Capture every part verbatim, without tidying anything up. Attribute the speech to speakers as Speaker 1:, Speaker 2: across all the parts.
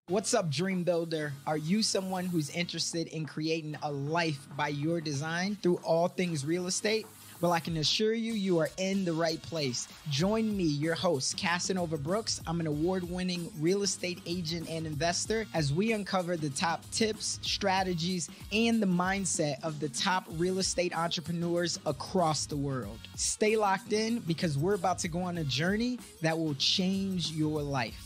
Speaker 1: What's up, Dream Builder? Are you someone who's interested in creating a life by your design through all things real estate? Well, I can assure you, you are in the right place. Join me, your host, Casanova Brooks. I'm an award-winning real estate agent and investor as we uncover the top tips, strategies, and the mindset of the top real estate entrepreneurs across the world. Stay locked in because we're about to go on a journey that will change your life.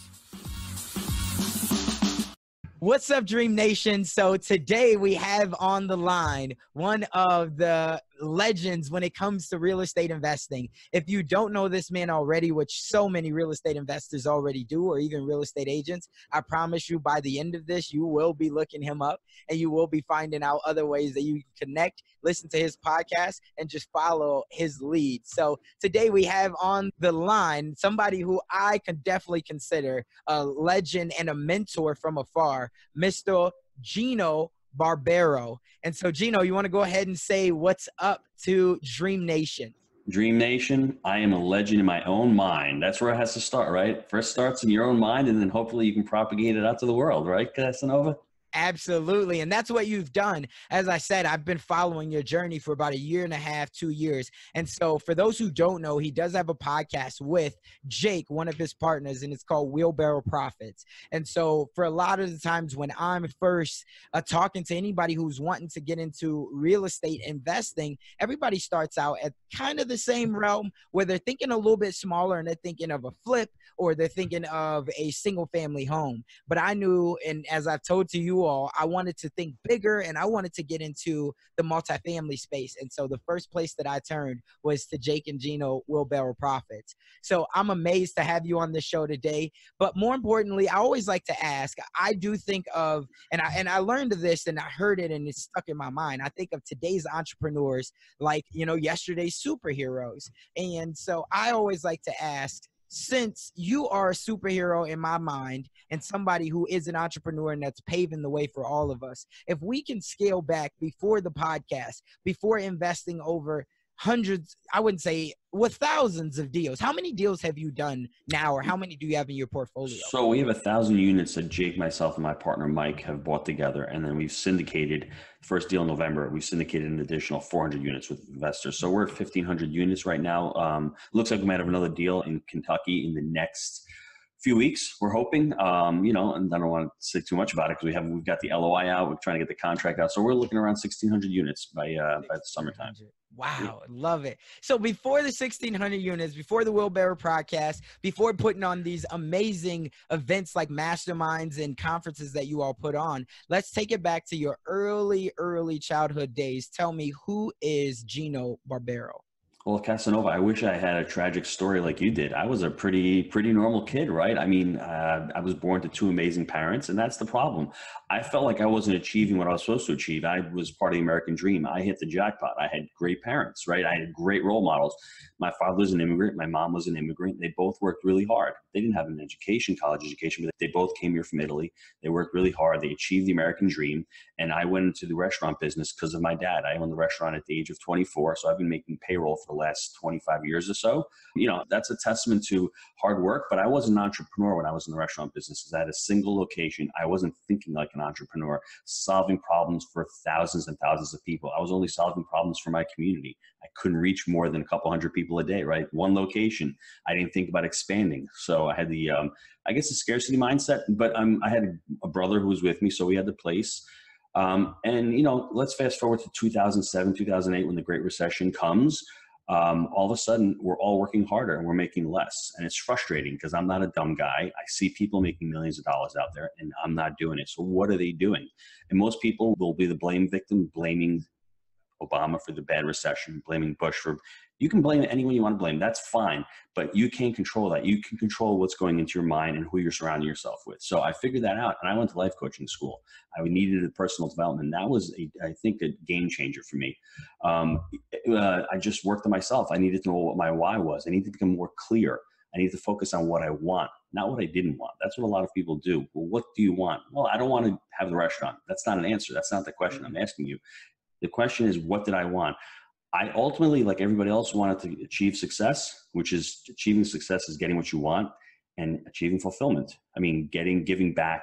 Speaker 1: What's up, Dream Nation? So today we have on the line one of the legends when it comes to real estate investing. If you don't know this man already, which so many real estate investors already do, or even real estate agents, I promise you by the end of this, you will be looking him up and you will be finding out other ways that you can connect, listen to his podcast, and just follow his lead. So today we have on the line somebody who I could definitely consider a legend and a mentor from afar, Mister Gino Barbero. And so, Gino, you want to go ahead and say what's up to Dream Nation?
Speaker 2: Dream Nation, I am a legend in my own mind. That's where it has to start, right? First starts in your own mind, and then hopefully you can propagate it out to the world, right, Casanova?
Speaker 1: Absolutely. And that's what you've done. As I said, I've been following your journey for about a year and a half, two years. And so for those who don't know, he does have a podcast with Jake, one of his partners, and it's called Wheelbarrow Profits. And so for a lot of the times when I'm first uh, talking to anybody who's wanting to get into real estate investing, everybody starts out at kind of the same realm where they're thinking a little bit smaller and they're thinking of a flip or they're thinking of a single family home. But I knew, and as I've told to you all, I wanted to think bigger and I wanted to get into the multifamily space. And so the first place that I turned was to Jake and Gino Wheelbarrow Profits. So I'm amazed to have you on the show today. But more importantly, I always like to ask, I do think of, and I, and I learned of this and I heard it and it's stuck in my mind. I think of today's entrepreneurs like, you know, yesterday's superheroes. And so I always like to ask, since you are a superhero in my mind and somebody who is an entrepreneur and that's paving the way for all of us, if we can scale back before the podcast, before investing over hundreds, I wouldn't say, with thousands of deals, how many deals have you done now or how many do you have in your portfolio?
Speaker 2: So we have a thousand units that Jake, myself, and my partner Mike have bought together. And then we've syndicated, first deal in November, we syndicated an additional four hundred units with investors. So we're at fifteen hundred units right now. Um, looks like we might have another deal in Kentucky in the next few weeks, we're hoping, um, you know, and I don't want to say too much about it because we have, we've got the L O I out, we're trying to get the contract out. So we're looking around sixteen hundred units by, uh, by the summertime.
Speaker 1: Wow. Love it. So before the sixteen hundred units, before the Wheelbarrow podcast, before putting on these amazing events like masterminds and conferences that you all put on, let's take it back to your early, early childhood days. Tell me, who is Gino Barbero?
Speaker 2: Well, Casanova, I wish I had a tragic story like you did. I was a pretty, pretty normal kid, right? I mean, uh, I was born to two amazing parents, and that's the problem. I felt like I wasn't achieving what I was supposed to achieve. I was part of the American dream. I hit the jackpot. I had great parents, right? I had great role models. My father was an immigrant. My mom was an immigrant. They both worked really hard. They didn't have an education, college education, but they both came here from Italy. They worked really hard. They achieved the American dream. And I went into the restaurant business because of my dad. I owned the restaurant at the age of twenty-four. So I've been making payroll for the last twenty-five years or so. You know, that's a testament to hard work, but I was an entrepreneur when I was in the restaurant business because I had a single location. I wasn't thinking like an entrepreneur, solving problems for thousands and thousands of people. I was only solving problems for my community. I couldn't reach more than a couple hundred people a day, right? One location. I didn't think about expanding. So I had the, um, I guess, the scarcity mindset, but um, I had a brother who was with me. So we had the place. Um, and, you know, let's fast forward to two thousand seven, two thousand eight, when the Great Recession comes. Um, all of a sudden, we're all working harder and we're making less. And it's frustrating because I'm not a dumb guy. I see people making millions of dollars out there and I'm not doing it. So what are they doing? And most people will be the blame victim, blaming Obama for the bad recession, blaming Bush for, you can blame anyone you want to blame. That's fine. But you can't control that. You can control what's going into your mind and who you're surrounding yourself with. So I figured that out and I went to life coaching school. I needed a personal development. That was, a, I think, a game changer for me. Um, uh, I just worked on myself. I needed to know what my why was. I needed to become more clear. I need to focus on what I want, not what I didn't want. That's what a lot of people do. Well, what do you want? Well, I don't want to have the restaurant. That's not an answer. That's not the question I'm asking you. The question is, what did I want? I ultimately, like everybody else, wanted to achieve success, which is achieving success is getting what you want and achieving fulfillment. I mean, getting, giving back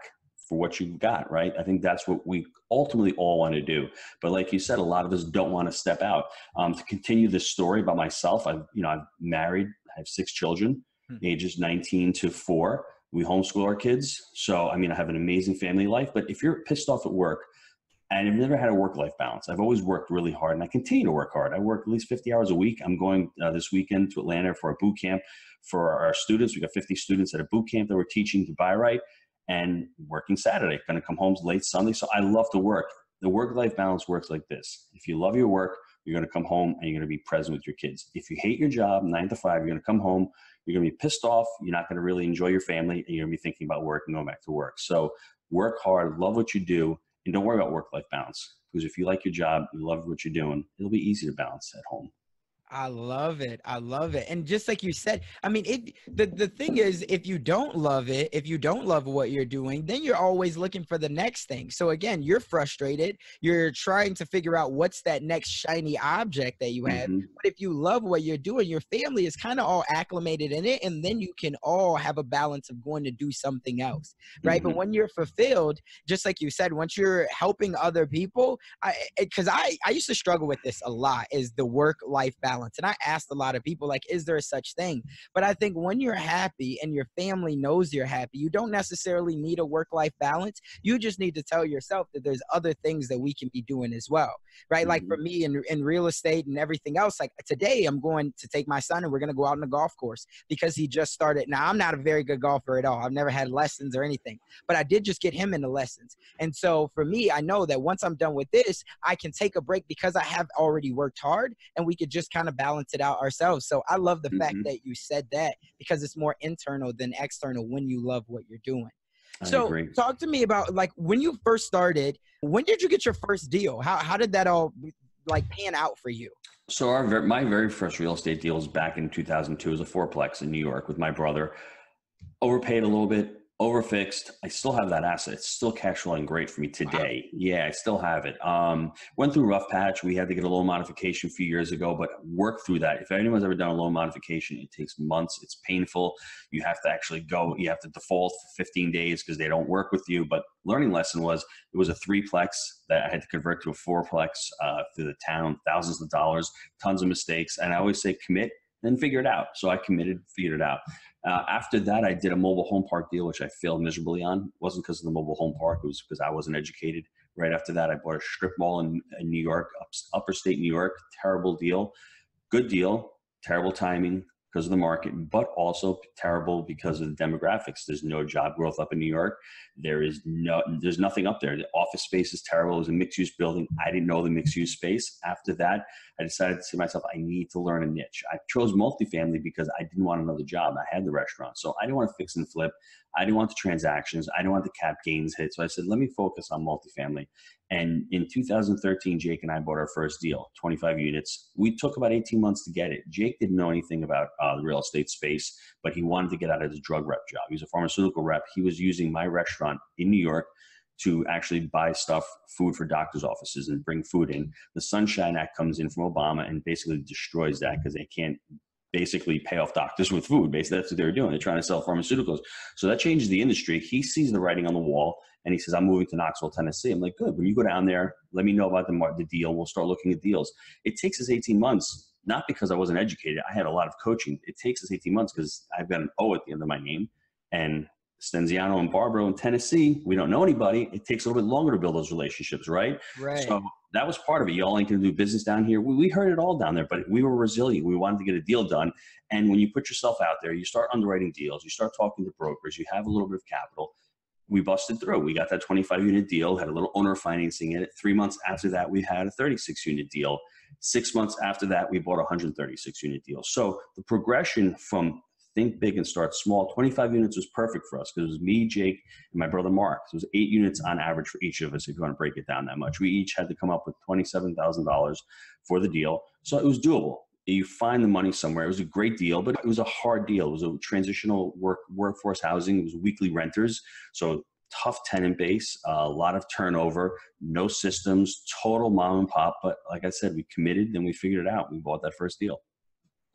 Speaker 2: for what you've got, right? I think that's what we ultimately all want to do. But like you said, a lot of us don't want to step out. Um, to continue this story about myself, I've, you know, I've married, I have six children,
Speaker 1: Hmm.
Speaker 2: ages nineteen to four. We homeschool our kids. So, I mean, I have an amazing family life, but if you're pissed off at work, and I've never had a work-life balance. I've always worked really hard, and I continue to work hard. I work at least fifty hours a week. I'm going uh, this weekend to Atlanta for a boot camp for our students. We got fifty students at a boot camp that we're teaching to buy right, and working Saturday. Going to come home late Sunday. So I love to work. The work-life balance works like this. If you love your work, you're going to come home and you're going to be present with your kids. If you hate your job, nine to five, you're going to come home. You're going to be pissed off. You're not going to really enjoy your family, and you're going to be thinking about work and going back to work. So work hard, love what you do. And don't worry about work-life balance, because if you like your job, you love what you're doing, it'll be easy to balance at home.
Speaker 1: I love it. I love it. And just like you said, I mean, it, the, the thing is, if you don't love it, if you don't love what you're doing, then you're always looking for the next thing. So again, you're frustrated. You're trying to figure out what's that next shiny object that you have.
Speaker 2: Mm-hmm.
Speaker 1: But if you love what you're doing, your family is kind of all acclimated in it. And then you can all have a balance of going to do something else, right?
Speaker 2: Mm-hmm.
Speaker 1: But when you're fulfilled, just like you said, once you're helping other people, I, because I, I used to struggle with this a lot, is the work-life balance. And I asked a lot of people, like, is there a such thing? But I think when you're happy and your family knows you're happy, you don't necessarily need a work-life balance. You just need to tell yourself that there's other things that we can be doing as well, right?
Speaker 2: Mm-hmm.
Speaker 1: Like for me in, in real estate and everything else, like today I'm going to take my son and we're going to go out on the golf course because he just started. Now, I'm not a very good golfer at all. I've never had lessons or anything, but I did just get him into lessons. And so for me, I know that once I'm done with this, I can take a break because I have already worked hard, and we could just kind of balance it out ourselves. So I love the mm-hmm. fact that you said that, because it's more internal than external when you love what you're doing.
Speaker 2: I
Speaker 1: so
Speaker 2: agree.
Speaker 1: Talk to me about, like, when you first started, when did you get your first deal? How, how did that all like pan out for you?
Speaker 2: So our, my very first real estate deal was back in two thousand two as a fourplex in New York with my brother. Overpaid a little bit, overfixed. I still have that asset. It's still cash flowing great for me today. Wow. Yeah, I still have it. Um, went through a rough patch. We had to get a loan modification a few years ago, but worked through that. If anyone's ever done a loan modification, it takes months. It's painful. You have to actually go, you have to default for fifteen days because they don't work with you. But learning lesson was, it was a threeplex that I had to convert to a fourplex uh, through the town, thousands of dollars, tons of mistakes. And I always say commit, then figure it out. So I committed, figured it out. Uh, after that, I did a mobile home park deal, which I failed miserably on. It wasn't because of the mobile home park. It was because I wasn't educated. Right after that, I bought a strip mall in, in New York, up, upper state New York. Terrible deal. Good deal. Terrible timing because of the market, but also terrible because of the demographics. There's no job growth up in New York. There is no, there's nothing up there. The office space is terrible. It was a mixed-use building. I didn't know the mixed-use space. After that, I decided to say to myself, I need to learn a niche. I chose multifamily because I didn't want another job. I had the restaurant. So I didn't want to fix and flip. I didn't want the transactions. I didn't want the cap gains hit. So I said, let me focus on multifamily. And in two thousand thirteen, Jake and I bought our first deal, twenty-five units. We took about eighteen months to get it. Jake didn't know anything about uh, the real estate space, but he wanted to get out of his drug rep job. He was a pharmaceutical rep. He was using my restaurant in New York to actually buy stuff, food for doctors' offices and bring food in. The Sunshine Act comes in from Obama and basically destroys that because they can't basically pay off doctors with food. Basically, that's what they're doing. They're trying to sell pharmaceuticals. So that changes the industry. He sees the writing on the wall and he says, I'm moving to Knoxville, Tennessee. I'm like, good. When you go down there, let me know about the, the deal. We'll start looking at deals. It takes us eighteen months, not because I wasn't educated. I had a lot of coaching. It takes us eighteen months because I've got an O at the end of my name. And Stenziano and Barbaro in Tennessee, we don't know anybody. It takes a little bit longer to build those relationships, right?
Speaker 1: Right.
Speaker 2: So that was part of it. Y'all ain't going to do business down here. We, we heard it all down there, but we were resilient. We wanted to get a deal done. And when you put yourself out there, you start underwriting deals, you start talking to brokers, you have a little bit of capital. We busted through. We got that twenty-five unit deal, had a little owner financing in it. Three months after that, we had a thirty-six unit deal. Six months after that, we bought a one hundred thirty-six unit deal. So the progression from think big and start small, twenty-five units was perfect for us because it was me, Jake, and my brother Mark. So it was eight units on average for each of us if you want to break it down that much. We each had to come up with twenty-seven thousand dollars for the deal. So it was doable. You find the money somewhere. It was a great deal, but it was a hard deal. It was a transitional work workforce housing. It was weekly renters. So tough tenant base, uh, a lot of turnover, no systems, total mom and pop. But like I said, we committed and we figured it out. We bought that first deal.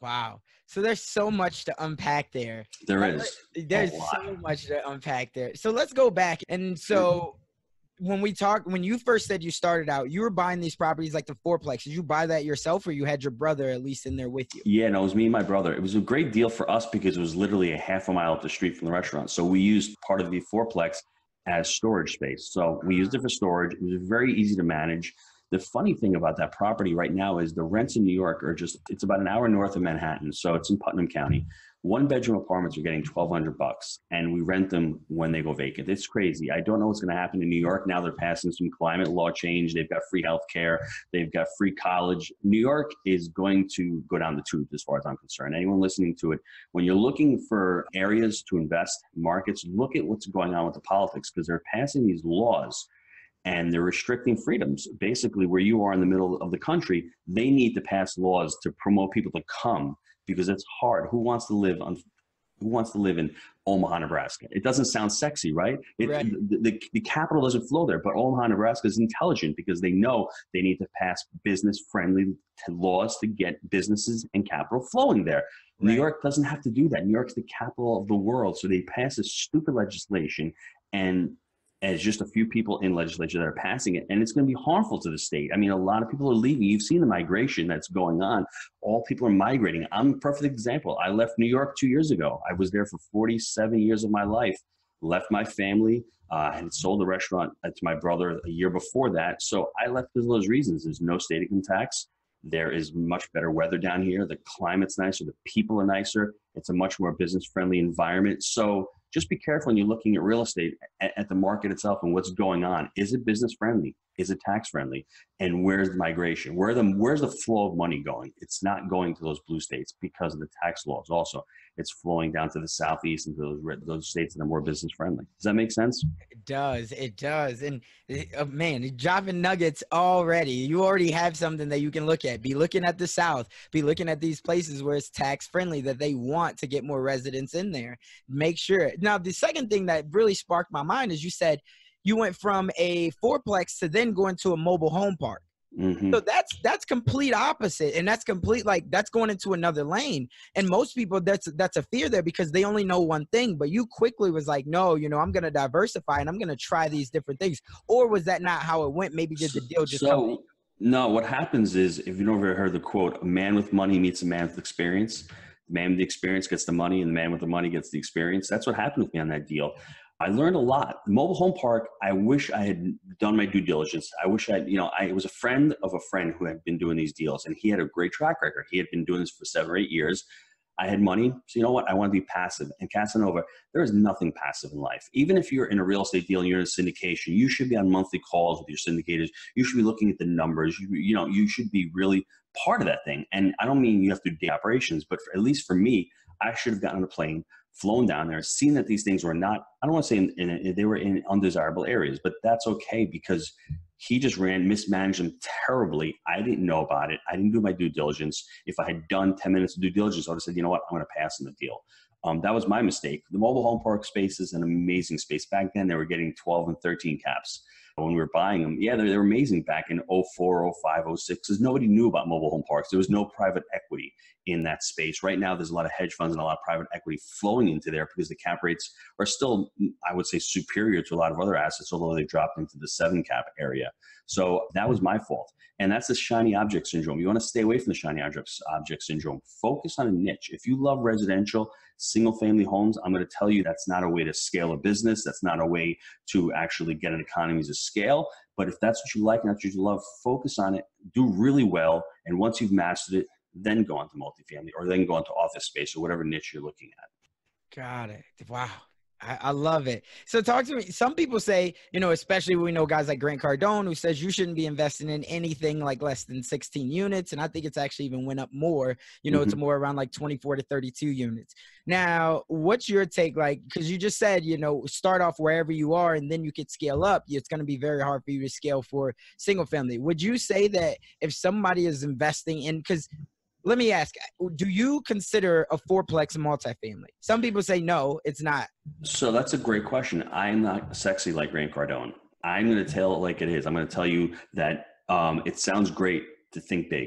Speaker 1: Wow. So there's so much to unpack there.
Speaker 2: There
Speaker 1: Uh,
Speaker 2: is
Speaker 1: let-
Speaker 2: a
Speaker 1: There's
Speaker 2: lot.
Speaker 1: so much to unpack there. So let's go back. And so when we talk, when you first said you started out, you were buying these properties like the fourplex. Did you buy that yourself, or you had your brother at least in there with you?
Speaker 2: Yeah, no, it was me and my brother. It was a great deal for us because it was literally a half a mile up the street from the restaurant. So we used part of the fourplex as storage space. So we used it for storage. It was very easy to manage. The funny thing about that property right now is the rents in New York are just, it's about an hour north of Manhattan. So it's in Putnam County. One bedroom apartments are getting twelve hundred bucks, and we rent them when they go vacant. It's crazy. I don't know what's going to happen in New York. Now they're passing some climate law change. They've got free health care. They've got free college. New York is going to go down the tubes as far as I'm concerned. Anyone listening to it, when you're looking for areas to invest, markets, look at what's going on with the politics, because they're passing these laws and they're restricting freedoms. Basically, where you are in the middle of the country, they need to pass laws to promote people to come, because it's hard. Who wants to live on? Who wants to live in Omaha, Nebraska? It doesn't sound sexy, right? It,
Speaker 1: Right.
Speaker 2: the, the, the capital doesn't flow there, but Omaha, Nebraska is intelligent because they know they need to pass business-friendly laws to get businesses and capital flowing there. Right. New York doesn't have to do that. New York's the capital of the world, so they pass this stupid legislation, and as just a few people in legislature that are passing it, and it's going to be harmful to the state. I mean, a lot of people are leaving. You've seen the migration that's going on. All people are migrating. I'm a perfect example. I left New York two years ago. I was there for forty-seven years of my life, left my family, uh, and sold the restaurant to my brother a year before that. So I left because of those reasons. There's no state income tax. There is much better weather down here. The climate's nicer. The people are nicer. It's a much more business-friendly environment. So just be careful when you're looking at real estate, at, at the market itself and what's going on. Is it business friendly? Is it tax friendly? And where's the migration? Where the, where's the flow of money going? It's not going to those blue states because of the tax laws. Also, it's flowing down to the southeast and to those, those states that are more business friendly. Does that make sense?
Speaker 1: It does. It does. And uh, man, you're dropping nuggets already. You already have something that you can look at. Be looking at the South. Be looking at these places where it's tax friendly, that they want to get more residents in there. Make sure. Now, the second thing that really sparked my mind is you said you went from a fourplex to then going to a mobile home park. Mm-hmm. So that's that's complete opposite, and that's complete like that's going into another lane. And most people, that's that's a fear there because they only know one thing. But you quickly was like, no, you know, I'm going to diversify and I'm going to try these different things. Or was that not how it went? Maybe did the deal just
Speaker 2: so,
Speaker 1: come in?
Speaker 2: No, what happens is, if you've ever heard the quote, a man with money meets a man with experience. The man with the experience gets the money, and the man with the money gets the experience. That's what happened with me on that deal. I learned a lot. The mobile home park, I wish I had done my due diligence. I wish I, you know, I was a friend of a friend who had been doing these deals, and he had a great track record. He had been doing this for seven or eight years. I had money. So you know what? I want to be passive. And Casanova, there is nothing passive in life. Even if you're in a real estate deal and you're in a syndication, you should be on monthly calls with your syndicators. You should be looking at the numbers. You, you know, you should be really part of that thing. And I don't mean you have to do day operations, but for, at least for me, I should have gotten on a plane, flown down there, seen that these things were not, I don't want to say in, in, they were in undesirable areas, but that's okay because he just ran, mismanaged them terribly. I didn't know about it. I didn't do my due diligence. If I had done ten minutes of due diligence, I would have said, you know what, I'm going to pass on the deal. Um, that was my mistake. The mobile home park space is an amazing space. Back then, they were getting twelve and thirteen caps. When we were buying them, yeah, they were amazing back in oh four, oh five, oh six, because nobody knew about mobile home parks. There was no private equity in that space. Right now, there's a lot of hedge funds and a lot of private equity flowing into there because the cap rates are still, I would say, superior to a lot of other assets, although they dropped into the seven cap area. So that was my fault. And that's the shiny object syndrome. You want to stay away from the shiny object, object syndrome. Focus on a niche. If you love residential, single family homes, I'm going to tell you that's not a way to scale a business. That's not a way to actually get an economies of scale. But if that's what you like and that's what you love, focus on it, do really well. And once you've mastered it, then go on to multifamily or then go on to office space or whatever niche you're looking at.
Speaker 1: Got it. Wow. I, I love it. So talk to me. Some people say, you know, especially when we know guys like Grant Cardone, who says you shouldn't be investing in anything like less than sixteen units. And I think it's actually even went up more, you know, mm-hmm. It's more around like twenty-four to thirty-two units. Now, what's your take? Like, because you just said, you know, start off wherever you are and then you could scale up. It's going to be very hard for you to scale for single family. Would you say that if somebody is investing in, because let me ask, do you consider a fourplex a multifamily? Some people say no, it's not.
Speaker 2: So that's a great question. I'm not sexy like Grant Cardone. I'm going to tell it like it is. I'm going to tell you that um, it sounds great to think big.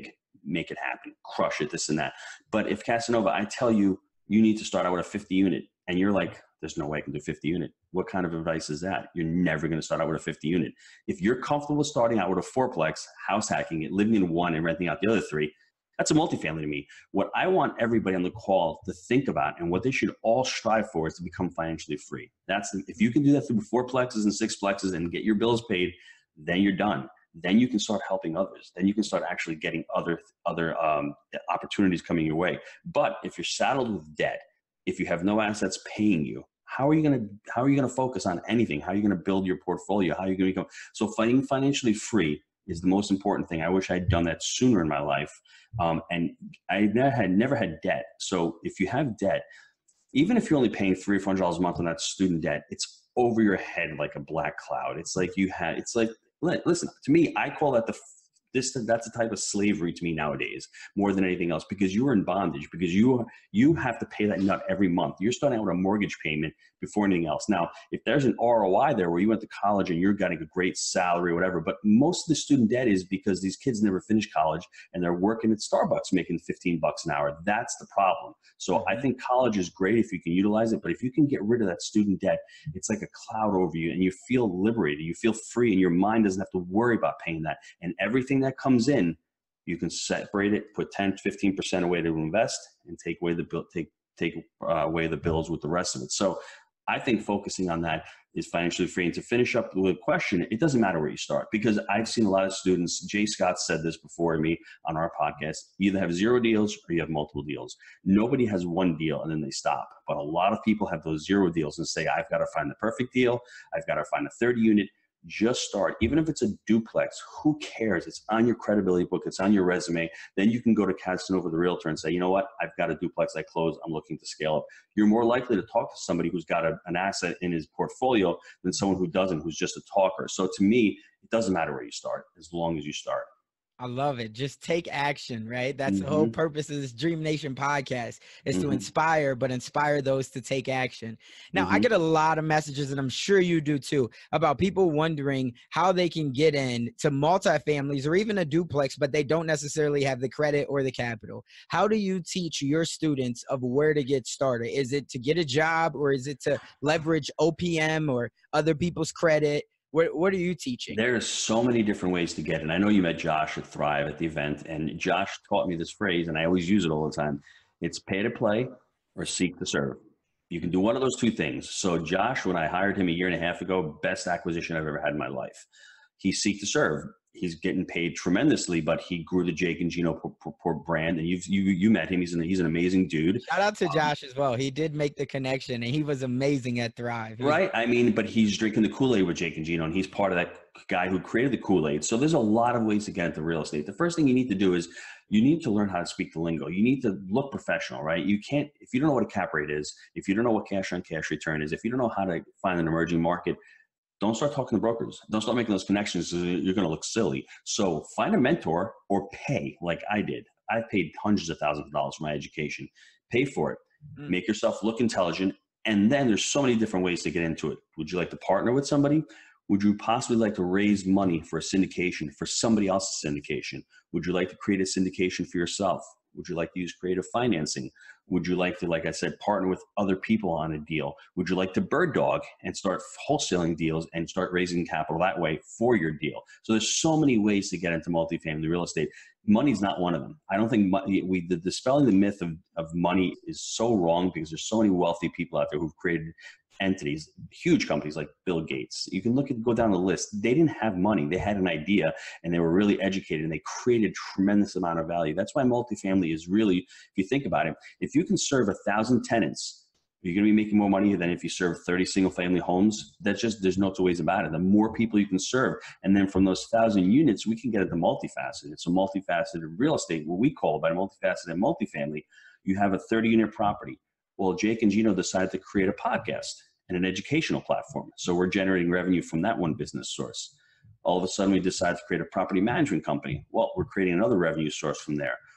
Speaker 2: make it happen, crush it, this and that. But if Casanova, I tell you, you need to start out with a fifty unit and you're like, there's no way I can do fifty unit. What kind of advice is that? You're never going to start out with a fifty unit. If you're comfortable starting out with a fourplex, house hacking it, living in one and renting out the other three, that's a multifamily to me. What I want everybody on the call to think about and what they should all strive for is to become financially free. That's the, if you can do that through four plexes and six plexes and get your bills paid, then you're done. Then you can start helping others. Then you can start actually getting other, other um, opportunities coming your way. But if you're saddled with debt, if you have no assets paying you, how are you going to, how are you going to focus on anything? How are you going to build your portfolio? How are you going to become, so finding financially free is the most important thing. I wish I'd done that sooner in my life. Um, and I never had, never had debt. So if you have debt, even if you're only paying three or four hundred dollars a month on that student debt, it's over your head like a black cloud. It's like you had, it's like, listen, to me, I call that the, this, that's a type of slavery to me nowadays, more than anything else, because you're in bondage, because you, you have to pay that nut every month. You're starting out with a mortgage payment before anything else. Now, if there's an R O I there where you went to college and you're getting a great salary or whatever, but most of the student debt is because these kids never finished college and they're working at Starbucks making fifteen bucks an hour. That's the problem. So I think college is great if you can utilize it, but if you can get rid of that student debt, it's like a cloud over you and you feel liberated, you feel free, and your mind doesn't have to worry about paying that. And everything that comes in, you can separate it, put ten, fifteen percent away to invest and take away the bill, take, take uh, away the bills with the rest of it. So I think focusing on that is financially free. And to finish up with a question, it doesn't matter where you start, because I've seen a lot of students, Jay Scott said this before me on our podcast, you either have zero deals or you have multiple deals. Nobody has one deal and then they stop. But a lot of people have those zero deals and say, I've got to find the perfect deal. I've got to find a thirty unit. Just start. Even if it's a duplex, who cares? It's on your credibility book. It's on your resume. Then you can go to Casanova, the realtor, and say, you know what? I've got a duplex I closed. I'm looking to scale up. You're more likely to talk to somebody who's got a, an asset in his portfolio than someone who doesn't, who's just a talker. So to me, it doesn't matter where you start as long as you start.
Speaker 1: I love it. Just take action, right? That's
Speaker 2: Mm-hmm.
Speaker 1: the whole purpose of this DreamNation podcast, is
Speaker 2: Mm-hmm.
Speaker 1: to inspire, but inspire those to take action. Now,
Speaker 2: Mm-hmm.
Speaker 1: I get a lot of messages, and I'm sure you do too, about people wondering how they can get in to multifamilies or even a duplex, but they don't necessarily have the credit or the capital. How do you teach your students of where to get started? Is it to get a job, or is it to leverage O P M or other people's credit? What, what are you teaching?
Speaker 2: There's so many different ways to get it. I know you met Josh at Thrive at the event, and Josh taught me this phrase, and I always use it all the time. It's pay to play or seek to serve. You can do one of those two things. So Josh, when I hired him a year and a half ago, best acquisition I've ever had in my life. He seek to serve. He's getting paid tremendously, but he grew the Jake and Gino brand, and you've, you you met him. He's an he's an amazing dude.
Speaker 1: Shout out to
Speaker 2: um,
Speaker 1: Josh as well. He did make the connection, and he was amazing at Thrive. He
Speaker 2: right? I mean, but he's drinking the Kool-Aid with Jake and Gino, and he's part of that guy who created the Kool-Aid. So there's a lot of ways to get into real estate. The first thing you need to do is you need to learn how to speak the lingo. You need to look professional, right? You can't, if you don't know what a cap rate is, if you don't know what cash on cash return is, if you don't know how to find an emerging market, don't start talking to brokers. Don't start making those connections. You're going to look silly. So find a mentor or pay like I did. I've paid hundreds of thousands of dollars for my education. Pay for it. Mm. Make yourself look intelligent. And then there's so many different ways to get into it. Would you like to partner with somebody? Would you possibly like to raise money for a syndication, for somebody else's syndication? Would you like to create a syndication for yourself? Would you like to use creative financing? Would you like to, like I said, partner with other people on a deal? Would you like to bird dog and start wholesaling deals and start raising capital that way for your deal? So there's so many ways to get into multifamily real estate. Money's not one of them. I don't think money, we, the dispelling the myth of, of money is so wrong, because there's so many wealthy people out there who've created entities, huge companies like Bill Gates. You can look at, go down the list. They didn't have money. They had an idea and they were really educated and they created tremendous amount of value. That's why multifamily is really, if you think about it, if you can serve a thousand tenants, you're going to be making more money than if you serve thirty single family homes. That's just, there's no two ways about it. The more people you can serve. And then from those thousand units, we can get into multifaceted. It's a multifaceted real estate, what we call by multifaceted multifamily. You have a thirty unit property. Well, Jake and Gino decided to create a podcast and an educational platform. So we're generating revenue from that one business source. All of a sudden we decided to create a property management company. Well, we're creating another revenue source from there.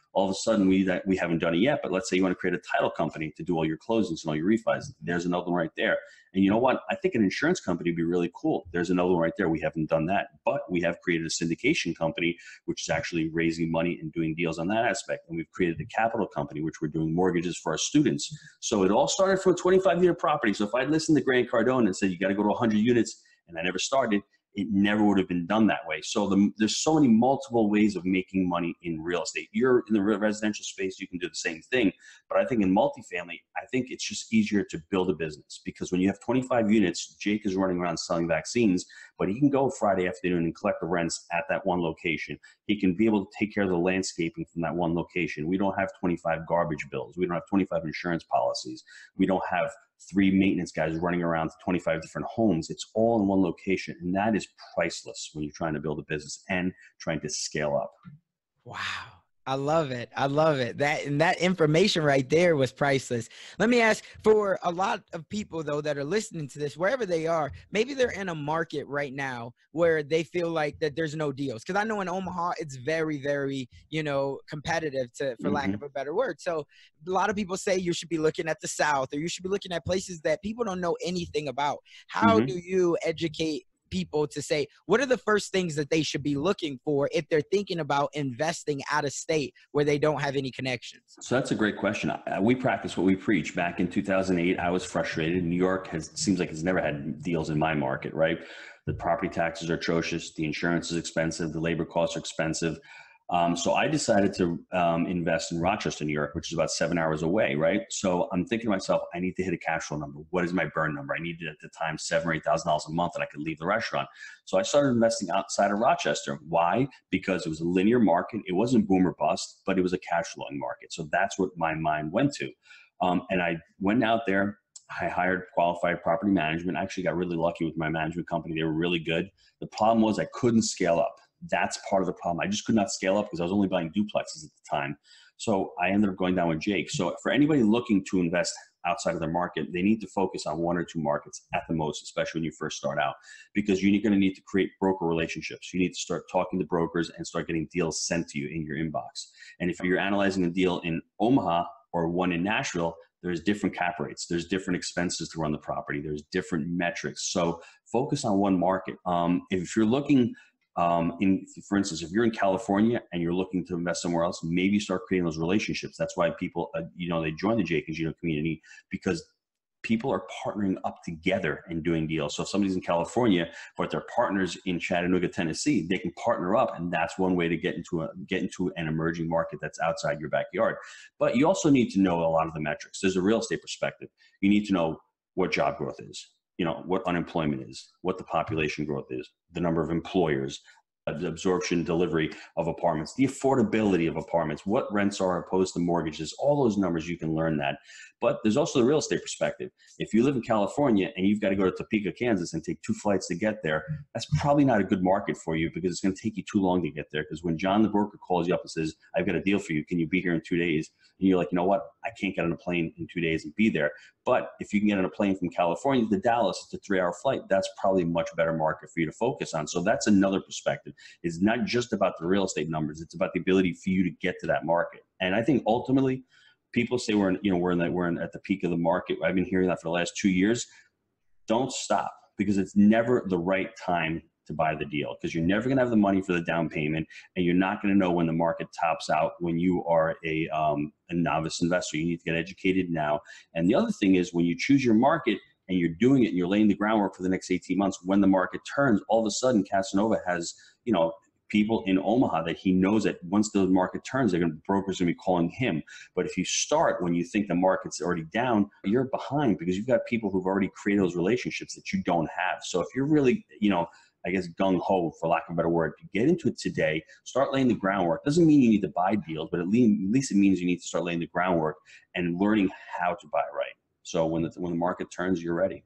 Speaker 2: All of a sudden, we that we haven't done it yet, but let's say you want to create a title company to do all your closings and all your refis. There's another one right there. And you know what? I think an insurance company would be really cool. There's another one right there. We haven't done that, but we have created a syndication company, which is actually raising money and doing deals on that aspect. And we've created a capital company, which we're doing mortgages for our students. So it all started from a twenty-five unit property. So if I'd listened to Grant Cardone and said, you got to go to one hundred units, and I never started, it never would have been done that way. So the, there's so many multiple ways of making money in real estate. You're in the residential space, you can do the same thing. But I think in multifamily, I think it's just easier to build a business, because when you have twenty-five units, Jake is running around selling vaccines, but he can go Friday afternoon and collect the rents at that one location. He can be able to take care of the landscaping from that one location. We don't have twenty-five garbage bills. We don't have twenty-five insurance policies. We don't have three maintenance guys running around to twenty-five different homes. It's all in one location. And that is priceless when you're trying to build a business and trying to scale up.
Speaker 1: Wow. I love it. I love it. That and that information right there was priceless. Let me ask, for a lot of people though that are listening to this, wherever they are, maybe they're in a market right now where they feel like that there's no deals. Because I know in Omaha, it's very, very, you know, competitive, to, for mm-hmm. lack of a better word. So a lot of people say you should be looking at the South, or you should be looking at places that people don't know anything about. How mm-hmm. do you educate people to say, what are the first things that they should be looking for if they're thinking about investing out of state where they don't have any connections? So
Speaker 2: that's a great question. We practice what we preach. Back in two thousand eight, I was frustrated. New York has seems like it's never had deals in my market, right? The property taxes are atrocious. The insurance is expensive. The labor costs are expensive. Um, so I decided to um, invest in Rochester, New York, which is about seven hours away, right? So I'm thinking to myself, I need to hit a cash flow number. What is my burn number? I needed at the time seven or eight thousand dollars a month, and I could leave the restaurant. So I started investing outside of Rochester. Why? Because it was a linear market. It wasn't boom or bust, but it was a cash flowing market. So that's what my mind went to. Um, and I went out there. I hired qualified property management. I actually got really lucky with my management company. They were really good. The problem was I couldn't scale up. That's part of the problem. I just could not scale up because I was only buying duplexes at the time. So I ended up going down with Jake. So for anybody looking to invest outside of their market, they need to focus on one or two markets at the most, especially when you first start out, because you're going to need to create broker relationships. You need to start talking to brokers and start getting deals sent to you in your inbox. And if you're analyzing a deal in Omaha or one in Nashville, there's different cap rates. There's different expenses to run the property. There's different metrics. So focus on one market. Um, if you're looking Um, in, for instance, if you're in California and you're looking to invest somewhere else, maybe start creating those relationships. That's why people, uh, you know, they join the Jake and Gino community, because people are partnering up together and doing deals. So if somebody's in California, but they're partners in Chattanooga, Tennessee, they can partner up. And that's one way to get into a, get into an emerging market that's outside your backyard. But you also need to know a lot of the metrics. There's a real estate perspective. You need to know what job growth is. You know, what unemployment is, what the population growth is, the number of employers, the absorption, delivery of apartments, the affordability of apartments, what rents are opposed to mortgages, all those numbers, you can learn that. But there's also the real estate perspective. If you live in California and you've got to go to Topeka, Kansas and take two flights to get there, that's probably not a good market for you, because it's going to take you too long to get there. Because when John the broker calls you up and says, I've got a deal for you, can you be here in two days? And you're like, you know what? I can't get on a plane in two days and be there. But if you can get on a plane from California to Dallas, it's a three hour flight. That's probably a much better market for you to focus on. So that's another perspective. It's not just about the real estate numbers. It's about the ability for you to get to that market. And I think ultimately, people say we're in, you know, we're in the, we're in at the peak of the market. I've been hearing that for the last two years. Don't stop, because it's never the right time to buy the deal, because you're never going to have the money for the down payment, and you're not going to know when the market tops out when you are a, um, a novice investor. You need to get educated now. And the other thing is, when you choose your market and you're doing it and you're laying the groundwork for the next eighteen months, when the market turns, all of a sudden Casanova has, you know, people in Omaha that he knows that once the market turns, they're going to, brokers are going to be calling him. But if you start when you think the market's already down, you're behind, because you've got people who've already created those relationships that you don't have. So if you're really, you know, I guess gung-ho, for lack of a better word, to get into it today, start laying the groundwork. Doesn't mean you need to buy deals, but at least, at least it means you need to start laying the groundwork and learning how to buy right. So when the, when the market turns, you're ready.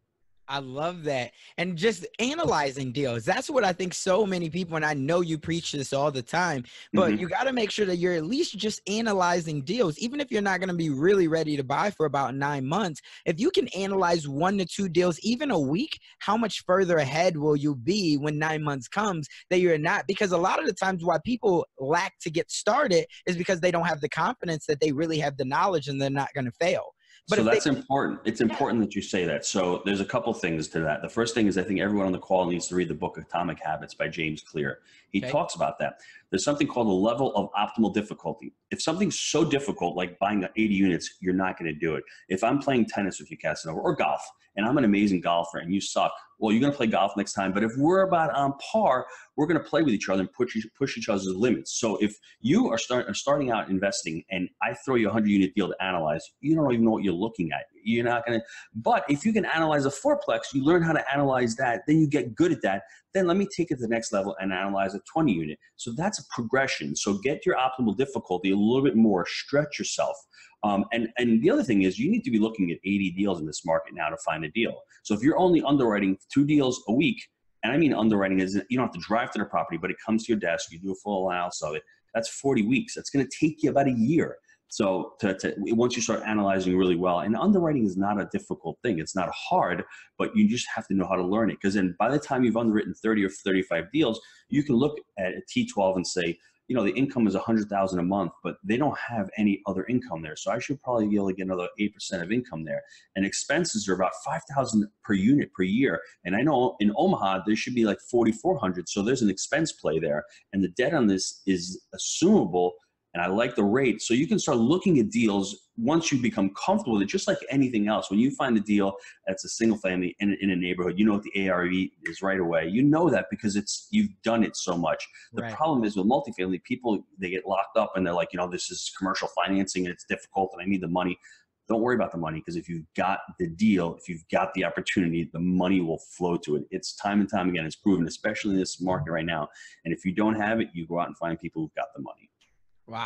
Speaker 1: I love that. And just analyzing deals. That's what I think so many people, and I know you preach this all the time, but
Speaker 2: Hmm.
Speaker 1: you got to make sure that you're at least just analyzing deals. Even if you're not going to be really ready to buy for about nine months, if you can analyze one to two deals, even a week, how much further ahead will you be when nine months comes that you're not? Because a lot of the times why people lack to get started is because they don't have the confidence that they really have the knowledge and they're not going to fail. But
Speaker 2: So
Speaker 1: if they,
Speaker 2: that's important. It's
Speaker 1: yeah,
Speaker 2: important that you say that. So there's a couple things to that. The first thing is I think everyone on the call needs to read the book Atomic Habits by James Clear. He
Speaker 1: okay,
Speaker 2: talks about that. There's something called a level of optimal difficulty. If something's so difficult, like buying eighty units, you're not going to do it. If I'm playing tennis with you, Casanova, or golf, and I'm an amazing golfer and you suck, well, you're going to play golf next time. But if we're about on par, we're going to play with each other and push, push each other's limits. So if you are, start, are starting out investing and I throw you a hundred unit deal to analyze, you don't even know what you're looking at. You're not going to, but if you can analyze a fourplex, you learn how to analyze that, then you get good at that. Then let me take it to the next level and analyze a twenty unit. So that's a progression. So get your optimal difficulty a little bit more, stretch yourself. Um, and, and the other thing is you need to be looking at eighty deals in this market now to find a deal. So if you're only underwriting two deals a week, and I mean underwriting is you don't have to drive to the property, but it comes to your desk, you do a full analysis of it. That's forty weeks. That's going to take you about a year. So to, to, once you start analyzing really well, and underwriting is not a difficult thing. It's not hard, but you just have to know how to learn it. Because then by the time you've underwritten thirty or thirty-five deals, you can look at a T twelve and say, you know, the income is one hundred thousand a month, but they don't have any other income there. So I should probably be able to get another eight percent of income there. And expenses are about five thousand per unit per year. And I know in Omaha, there should be like forty-four hundred. So there's an expense play there. And the debt on this is assumable. And I like the rate. So you can start looking at deals once you become comfortable with it, just like anything else. When you find a deal that's a single family in, in a neighborhood, you know what the A R V is right away. You know that because it's you've done it so much. The
Speaker 1: right.
Speaker 2: problem is with multifamily, people, they get locked up and they're like, you know, this is commercial financing and it's difficult and I need the money. Don't worry about the money because if you've got the deal, if you've got the opportunity, the money will flow to it. It's time and time again, it's proven, especially in this market right now. And if you don't have it, you go out and find people who've got the money.
Speaker 1: Wow.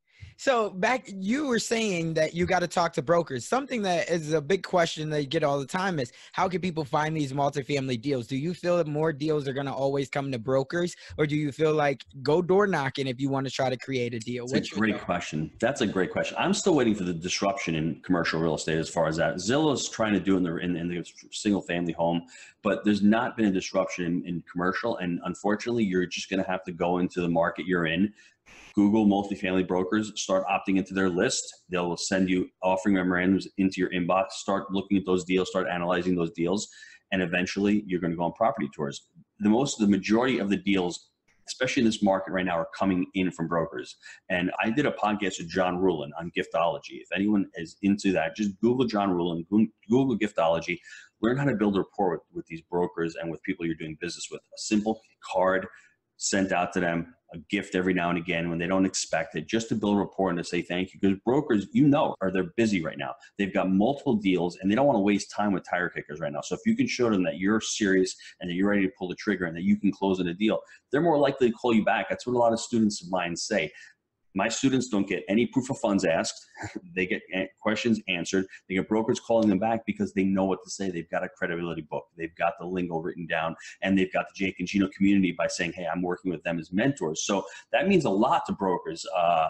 Speaker 1: So back, you were saying that you got to talk to brokers. Something that is a big question that you get all the time is how can people find these multifamily deals? Do you feel that more deals are going to always come to brokers, or do you feel like go door knocking if you want to try to create a deal?
Speaker 2: That's a great question. That's a great question. I'm still waiting for the disruption in commercial real estate as far as that. Zillow's trying to do in the, in, in the single family home, but there's not been a disruption in, in commercial. And unfortunately, you're just going to have to go into the market you're in. Google multifamily brokers, start opting into their list. They'll send you offering memorandums into your inbox. Start looking at those deals, start analyzing those deals, and eventually you're going to go on property tours. The most, the majority of the deals, especially in this market right now, are coming in from brokers. And I did a podcast with John Rulin on giftology. If anyone is into that, just Google John Rulin, Google giftology, learn how to build a rapport with, with these brokers and with people you're doing business with. A simple card sent out to them, a gift every now and again when they don't expect it, just to build rapport and to say thank you. Because brokers, you know, are they're busy right now. They've got multiple deals and they don't want to waste time with tire kickers right now. So if you can show them that you're serious and that you're ready to pull the trigger and that you can close in a deal, they're more likely to call you back. That's what a lot of students of mine say. My students don't get any proof of funds asked. They get questions answered. They get brokers calling them back because they know what to say. They've got a credibility book. They've got the lingo written down, and they've got the Jake and Gino community by saying, hey, I'm working with them as mentors. So that means a lot to brokers. Uh,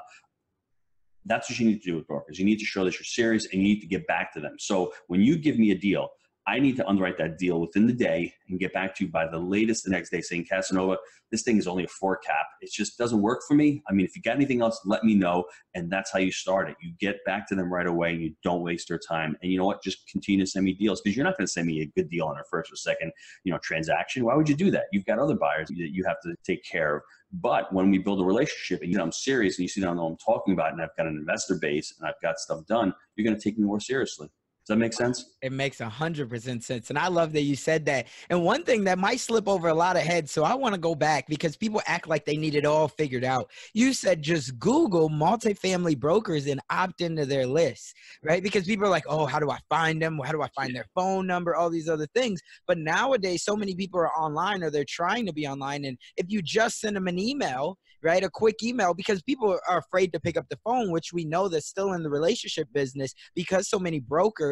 Speaker 2: that's what you need to do with brokers. You need to show that you're serious and you need to get back to them. So when you give me a deal, I need to underwrite that deal within the day and get back to you by the latest the next day saying, Casanova, this thing is only a four cap. It just doesn't work for me. I mean, if you got anything else, let me know. And that's how you start it. You get back to them right away and you don't waste their time. And you know what? Just continue to send me deals because you're not going to send me a good deal on a first or second, you know, transaction. Why would you do that? You've got other buyers that you have to take care of. But when we build a relationship and you know I'm serious and you see that I know what I'm talking about and I've got an investor base and I've got stuff done, you're going to take me more seriously. Does that make sense?
Speaker 1: It makes a hundred percent sense. And I love that you said that. And one thing that might slip over a lot of heads. So I want to go back because people act like they need it all figured out. You said just Google multifamily brokers and opt into their list, right? Because people are like, oh, how do I find them? How do I find their phone number? All these other things. But nowadays, so many people are online or they're trying to be online. And if you just send them an email, right, a quick email, because people are afraid to pick up the phone, which we know that's still in the relationship business because so many brokers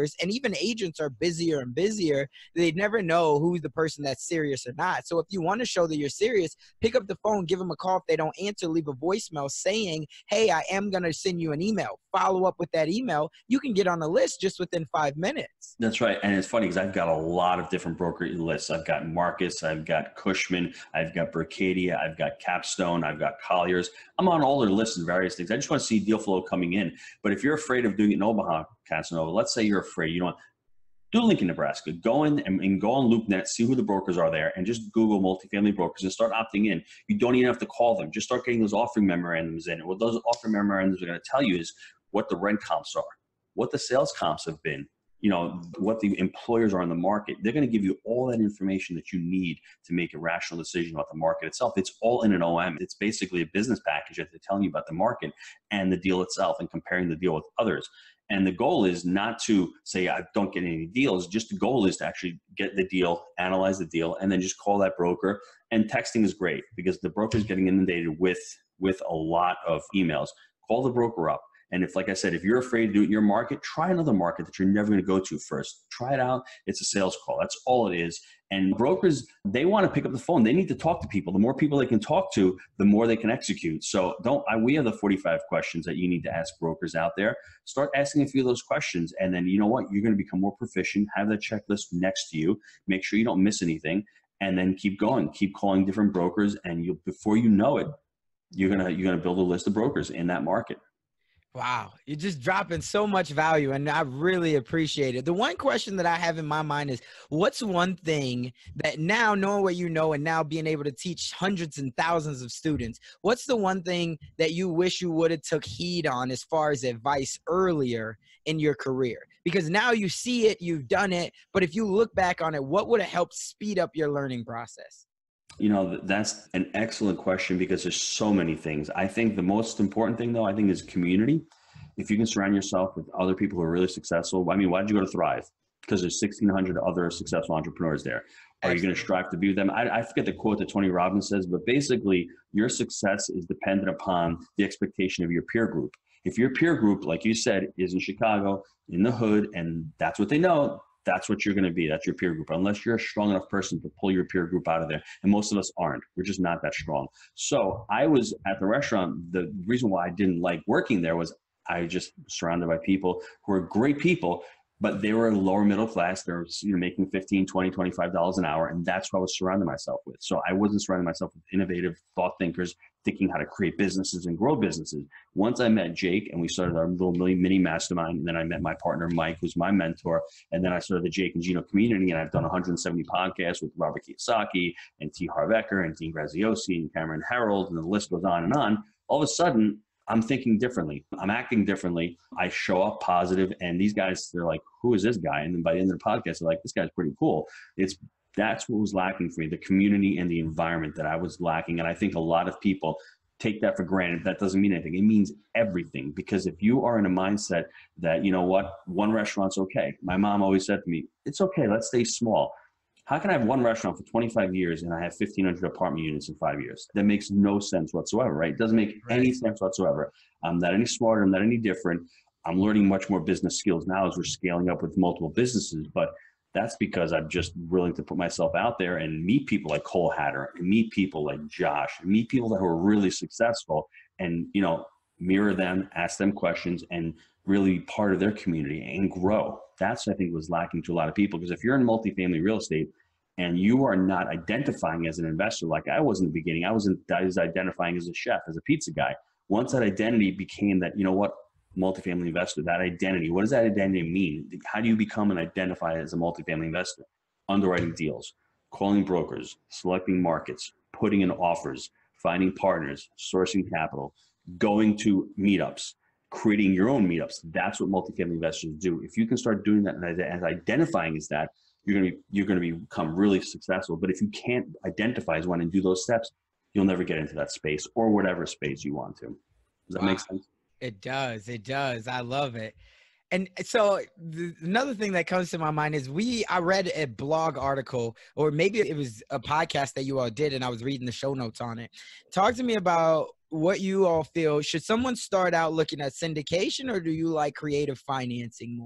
Speaker 1: brokers and even agents are busier and busier. They never know who's the person that's serious or not. So if you want to show that you're serious, pick up the phone, give them a call. If they don't answer, leave a voicemail saying, hey, I am going to send you an email. Follow up with that email. You can get on the list just within five minutes.
Speaker 2: That's right. And it's funny because I've got a lot of different broker lists. I've got Marcus, I've got Cushman, I've got Berkadia, I've got Capstone, I've got Colliers. I'm on all their lists and various things. I just want to see deal flow coming in. But if you're afraid of doing it in Omaha, Casanova, let's say you're afraid, you know what? Do Lincoln, Nebraska. Go in and, and go on LoopNet, see who the brokers are there, and just Google multifamily brokers and start opting in. You don't even have to call them. Just start getting those offering memorandums in. And what those offering memorandums are going to tell you is what the rent comps are, what the sales comps have been, you know, what the employers are in the market. They're going to give you all that information that you need to make a rational decision about the market itself. It's all in an O M. It's basically a business package that they're telling you about the market and the deal itself and comparing the deal with others. And the goal is not to say, I don't get any deals. Just the goal is to actually get the deal, analyze the deal, and then just call that broker. And texting is great because the broker is getting inundated with, with a lot of emails. Call the broker up. And if, like I said, if you're afraid to do it in your market, try another market that you're never going to go to first. Try it out. It's a sales call. That's all it is. And brokers, they want to pick up the phone. They need to talk to people. The more people they can talk to, the more they can execute. So don't, I, we have the forty-five questions that you need to ask brokers out there. Start asking a few of those questions. And then you know what? You're going to become more proficient. Have that checklist next to you. Make sure you don't miss anything. And then keep going. Keep calling different brokers. And you, before you know it, you're going to, you're going to build a list of brokers in that market.
Speaker 1: Wow, you're just dropping so much value, and I really appreciate it. The one question that I have in my mind is, what's one thing that now, knowing what you know and now being able to teach hundreds and thousands of students, what's the one thing that you wish you would have took heed on as far as advice earlier in your career? Because now you see it, you've done it, but if you look back on it, what would have helped speed up your learning process?
Speaker 2: You know, that's an excellent question because there's so many things. I think the most important thing, though, I think is community. If you can surround yourself with other people who are really successful. I mean, why did you go to Thrive? Because there's sixteen hundred other successful entrepreneurs there. Are you going to strive to be with them? I, I forget the quote that Tony Robbins says, but basically your success is dependent upon the expectation of your peer group. If your peer group, like you said, is in Chicago, in the hood, and that's what they know, that's what you're going to be. That's your peer group, unless you're a strong enough person to pull your peer group out of there. And most of us aren't. We're just not that strong. So I was at the restaurant. The reason why I didn't like working there was I just surrounded by people who are great people, but they were lower middle class. They're, you know, making fifteen, twenty, twenty-five dollars an hour. And that's what I was surrounding myself with. So I wasn't surrounding myself with innovative thought thinkers, thinking how to create businesses and grow businesses. Once I met Jake and we started our little mini mastermind, and then I met my partner, Mike, who's my mentor. And then I started the Jake and Gino community, and I've done one hundred seventy podcasts with Robert Kiyosaki and T. Harv Eker and Dean Graziosi and Cameron Harold, and the list goes on and on. All of a sudden, I'm thinking differently. I'm acting differently. I show up positive, and these guys, they're like, who is this guy? And then by the end of the podcast, they're like, this guy's pretty cool. It's That's what was lacking for me, the community and the environment that I was lacking. And I think a lot of people take that for granted. That doesn't mean anything. It means everything. Because if you are in a mindset that, you know what, one restaurant's okay. My mom always said to me, it's okay, let's stay small. How can I have one restaurant for twenty-five years and I have fifteen hundred apartment units in five years? That makes no sense whatsoever, right? It doesn't make right. any sense whatsoever. I'm not any smarter. I'm not any different. I'm learning much more business skills now as we're scaling up with multiple businesses. But that's because I'm just willing to put myself out there and meet people like Cole Hatter, and meet people like Josh, and meet people that are really successful, and, you know, mirror them, ask them questions, and really be part of their community and grow. That's, I think, was lacking to a lot of people. Because if you're in multifamily real estate and you are not identifying as an investor, like I was in the beginning, I was, in, I was identifying as a chef, as a pizza guy. Once that identity became that, you know what, multifamily investor, that identity, what does that identity mean? How do you become and identify as a multifamily investor? Underwriting deals, calling brokers, selecting markets, putting in offers, finding partners, sourcing capital, going to meetups, creating your own meetups. That's what multifamily investors do. If you can start doing that and as identifying as that, you're going to be, you're going to become really successful. But if you can't identify as one and do those steps, you'll never get into that space or whatever space you want to. Does that
Speaker 1: wow.
Speaker 2: make sense?
Speaker 1: It does. It does. I love it. And so the, another thing that comes to my mind is we, I read a blog article, or maybe it was a podcast that you all did, and I was reading the show notes on it. Talk to me about what you all feel. Should someone start out looking at syndication, or do you like creative financing more?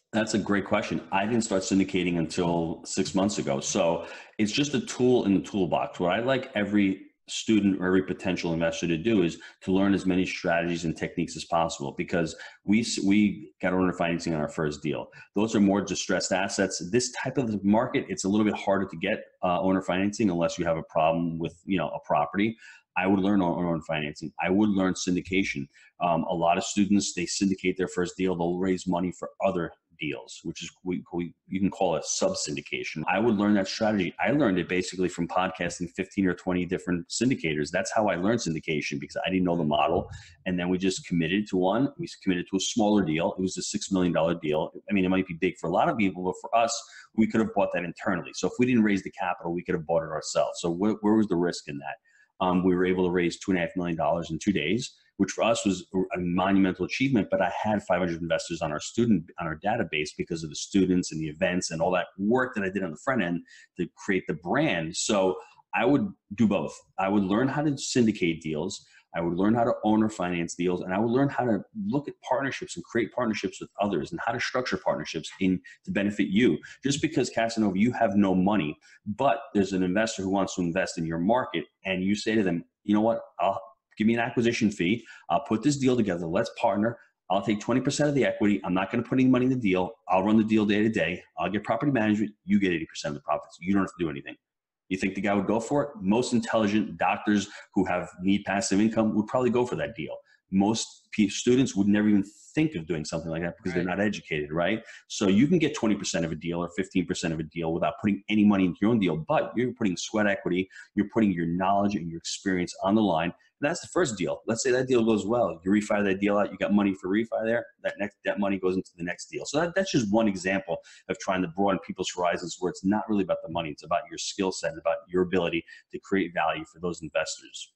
Speaker 2: That's a great question. I didn't start syndicating until six months ago. So it's just a tool in the toolbox. What I like every student or every potential investor to do is to learn as many strategies and techniques as possible, because we we got owner financing on our first deal. Those are more distressed assets. This type of market, it's a little bit harder to get uh, owner financing unless you have a problem with, you know, a property. I would learn owner financing. I would learn syndication. Um, a lot of students, they syndicate their first deal. They'll raise money for other deals, which is we, we you can call it sub syndication. I would learn that strategy. I learned it basically from podcasting fifteen or twenty different syndicators. That's how I learned syndication, because I didn't know the model. And then we just committed to one. We committed to a smaller deal. It was a six million dollars deal. I mean, it might be big for a lot of people, but for us, we could have bought that internally. So if we didn't raise the capital, we could have bought it ourselves. So where, where was the risk in that? Um, we were able to raise two and a half million dollars in two days, which for us was a monumental achievement. But I had five hundred investors on our student on our database because of the students and the events and all that work that I did on the front end to create the brand. So I would do both. I would learn how to syndicate deals. I would learn how to owner finance deals, and I would learn how to look at partnerships and create partnerships with others and how to structure partnerships in to benefit you. Just because, Casanova, you have no money, but there's an investor who wants to invest in your market, and you say to them, you know what, I'll give me an acquisition fee. I'll put this deal together. Let's partner. I'll take twenty percent of the equity. I'm not going to put any money in the deal. I'll run the deal day to day. I'll get property management. You get eighty percent of the profits. You don't have to do anything. You think the guy would go for it? Most intelligent doctors who have need passive income would probably go for that deal. Most students would never even think of doing something like that because right. they're not educated, right? So you can get twenty percent of a deal or fifteen percent of a deal without putting any money into your own deal, but you're putting sweat equity, you're putting your knowledge and your experience on the line. And that's the first deal. Let's say that deal goes well. You refi that deal out, you got money for refi there, that next that money goes into the next deal. So that, that's just one example of trying to broaden people's horizons, where it's not really about the money. It's about your skill set, about your ability to create value for those investors.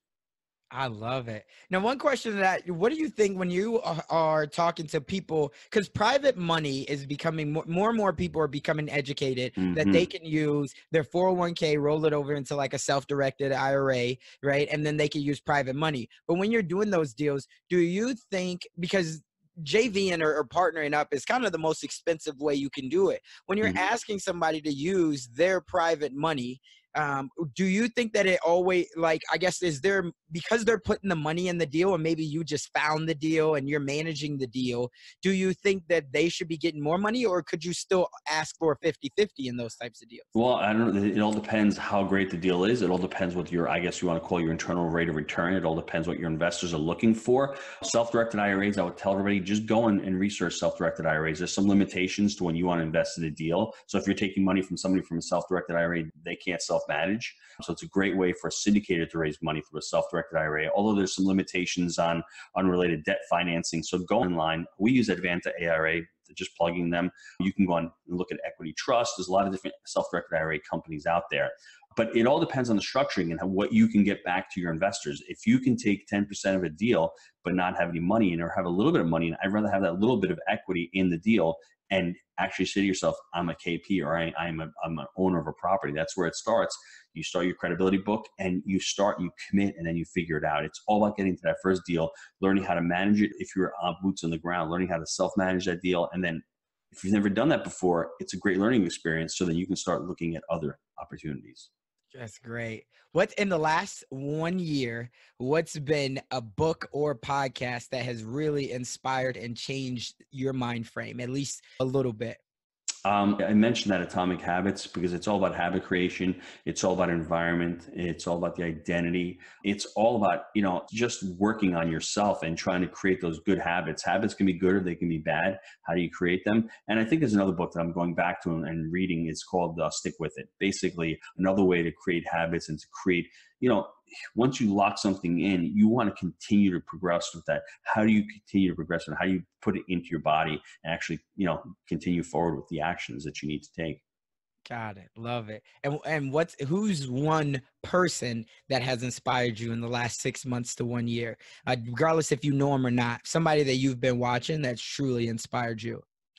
Speaker 1: I love it. Now, one question that, what do you think when you are, are talking to people, because private money is becoming more, more and more people are becoming educated mm-hmm. that they can use their four oh one k, roll it over into like a self-directed I R A, right? And then they can use private money. But when you're doing those deals, do you think, because JVing or, or partnering up is kind of the most expensive way you can do it. When you're mm-hmm. asking somebody to use their private money, um, do you think that it always, like, I guess, is there, because they're putting the money in the deal and maybe you just found the deal and you're managing the deal, do you think that they should be getting more money, or could you still ask for fifty fifty in those types of deals?
Speaker 2: Well, I don't know. It all depends how great the deal is. It all depends what your, I guess you want to call your internal rate of return. It all depends what your investors are looking for. Self-directed I R As, I would tell everybody, just go and, and research self-directed I R As. There's some limitations to when you want to invest in a deal. So if you're taking money from somebody from a self-directed I R A, they can't self-manage. So it's a great way for a syndicator to raise money through a self-directed I R A, although there's some limitations on unrelated debt financing. So go online. We use Advanta A R A, just plugging them. You can go on and look at Equity Trust. There's a lot of different self-directed I R A companies out there. But it all depends on the structuring and what you can get back to your investors. If you can take ten percent of a deal, but not have any money in, or have a little bit of money in, I'd rather have that little bit of equity in the deal and actually say to yourself, I'm a K P, or I, I'm, a, I'm an owner of a property. That's where it starts. You start your credibility book and you start, you commit, and then you figure it out. It's all about getting to that first deal, learning how to manage it if you're on boots on the ground, learning how to self-manage that deal. And then if you've never done that before, it's a great learning experience, so then you can start looking at other opportunities.
Speaker 1: That's great. What's in the last one year, what's been a book or podcast that has really inspired and changed your mind frame, at least a little bit?
Speaker 2: Um, I mentioned that Atomic Habits because it's all about habit creation. It's all about environment. It's all about the identity. It's all about, you know, just working on yourself and trying to create those good habits. Habits can be good or they can be bad. How do you create them? And I think there's another book that I'm going back to and reading. It's called uh, Stick With It. Basically, another way to create habits and to create, you know, once you lock something in, you want to continue to progress with that. How do you continue to progress, and how do you put it into your body and actually, you know, continue forward with the actions that you need to take?
Speaker 1: Got it. Love it. And and what's who's one person that has inspired you in the last six months to one year, uh, regardless if you know him or not? Somebody that you've been watching that's truly inspired you.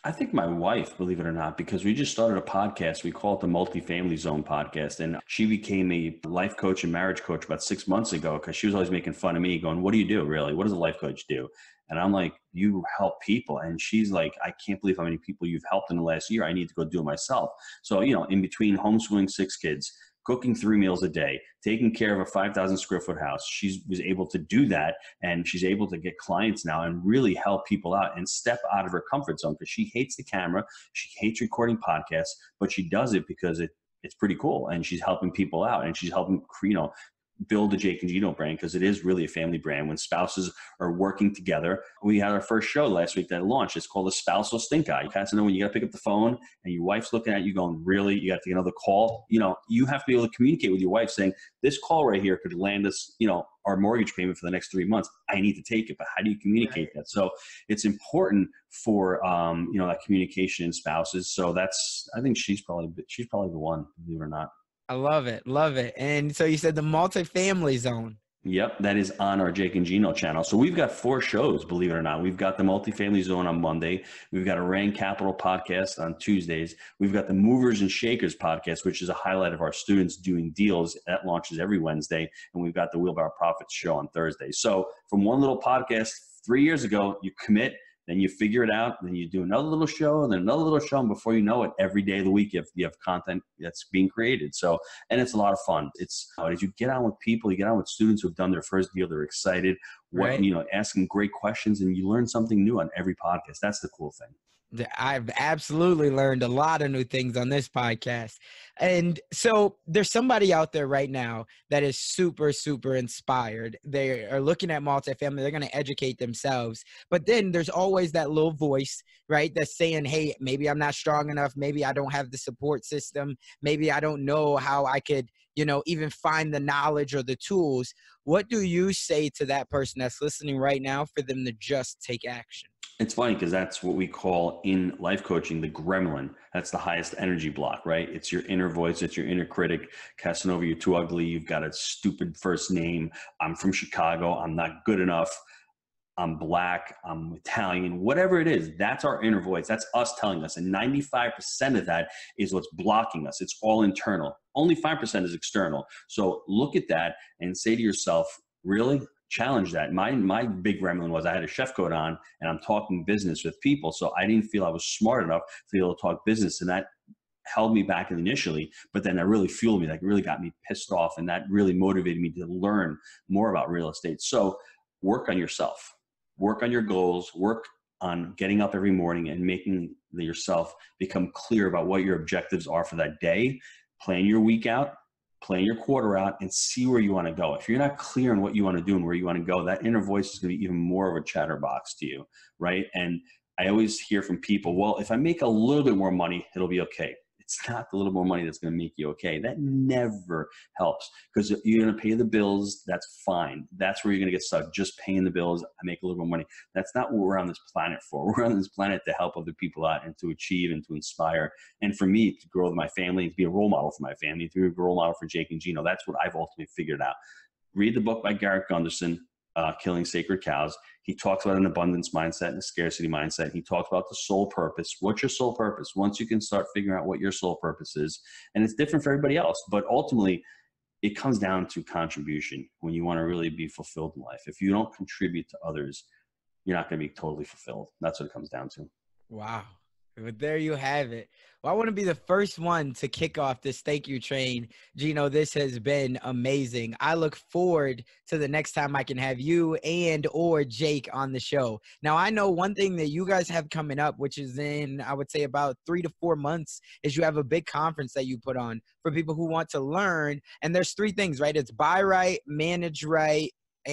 Speaker 2: I think my wife, believe it or not, because we just started a podcast. We call it the Multifamily Zone Podcast. And she became a life coach and marriage coach about six months ago because she was always making fun of me going, what do you do really? What does a life coach do? And I'm like, you help people. And she's like, I can't believe how many people you've helped in the last year. I need to go do it myself. So, you know, in between homeschooling six kids, cooking three meals a day, taking care of a five thousand square foot house. She was able to do that, and she's able to get clients now and really help people out and step out of her comfort zone because she hates the camera. She hates recording podcasts, but she does it because it, it's pretty cool. And she's helping people out, and she's helping, you know, build the Jake and Gino brand because it is really a family brand when spouses are working together. We had our first show last week that launched. It's called the Spousal Stink Eye. You have to know when you got to pick up the phone and your wife's looking at you going, really? You got to take another call? You know, you have to be able to communicate with your wife saying, this call right here could land us, you know, our mortgage payment for the next three months. I need to take it, but how do you communicate that? So it's important for, um, you know, that communication in spouses. So that's, I think she's probably, she's probably the one, believe it or not.
Speaker 1: I love it. Love it. And so you said the multifamily zone.
Speaker 2: Yep, that is on our Jake and Gino channel. So we've got four shows, believe it or not. We've got the Multifamily Zone on Monday. We've got a Rain Capital podcast on Tuesdays. We've got the Movers and Shakers podcast, which is a highlight of our students doing deals. That launches every Wednesday. And we've got the Wheelbarrow Profits show on Thursday. So from one little podcast three years ago, you commit, then you figure it out, then you do another little show, and then another little show, and before you know it, every day of the week you have, you have content that's being created. So, and it's a lot of fun. It's uh, as you get on with people, you get on with students who've done their first deal, they're excited, what right. you know, asking great questions, and you learn something new on every podcast. That's the cool thing.
Speaker 1: I've absolutely learned a lot of new things on this podcast. And so there's somebody out there right now that is super, super inspired. They are looking at multifamily. They're going to educate themselves. But then there's always that little voice, right, that's saying, hey, maybe I'm not strong enough. Maybe I don't have the support system. Maybe I don't know how I could, you know, even find the knowledge or the tools. What do you say to that person that's listening right now for them to just take action?
Speaker 2: It's funny because that's what we call in life coaching the gremlin. That's the highest energy block, right? It's your inner voice. It's your inner critic. Casanova, you're too ugly. You've got a stupid first name. I'm from Chicago. I'm not good enough. I'm black. I'm Italian. Whatever it is, that's our inner voice. That's us telling us. And ninety-five percent of that is what's blocking us. It's all internal. Only five percent is external. So look at that and say to yourself, really? Challenge that. My my big gremlin was I had a chef coat on and I'm talking business with people. So I didn't feel I was smart enough to be able to talk business. And that held me back initially, but then that really fueled me. That really got me pissed off. And that really motivated me to learn more about real estate. So work on yourself, work on your goals, work on getting up every morning and making yourself become clear about what your objectives are for that day. Plan your week out. Plan your quarter out and see where you want to go. If you're not clear on what you want to do and where you want to go, that inner voice is going to be even more of a chatterbox to you, right? And I always hear from people, well, if I make a little bit more money, it'll be okay. It's not the little more money that's going to make you okay. That never helps because you're going to pay the bills. That's fine. That's where you're going to get stuck. Just paying the bills. I make a little more money. That's not what we're on this planet for. We're on this planet to help other people out and to achieve and to inspire. And for me to grow with my family, to be a role model for my family, to be a role model for Jake and Gino. That's what I've ultimately figured out. Read the book by Garrett Gunderson, uh, Killing Sacred Cows. He talks about an abundance mindset and a scarcity mindset. He talks about the soul purpose. What's your soul purpose? Once you can start figuring out what your soul purpose is, and it's different for everybody else, but ultimately it comes down to contribution when you want to really be fulfilled in life. If you don't contribute to others, you're not going to be totally fulfilled. That's what it comes down to.
Speaker 1: Wow. But there you have it. Well, I want to be the first one to kick off this thank you train. Gino, this has been amazing. I look forward to the next time I can have you and or Jake on the show. Now, I know one thing that you guys have coming up, which is in, I would say, about three to four months, is you have a big conference that you put on for people who want to learn. And there's three things, right? It's buy right, manage right,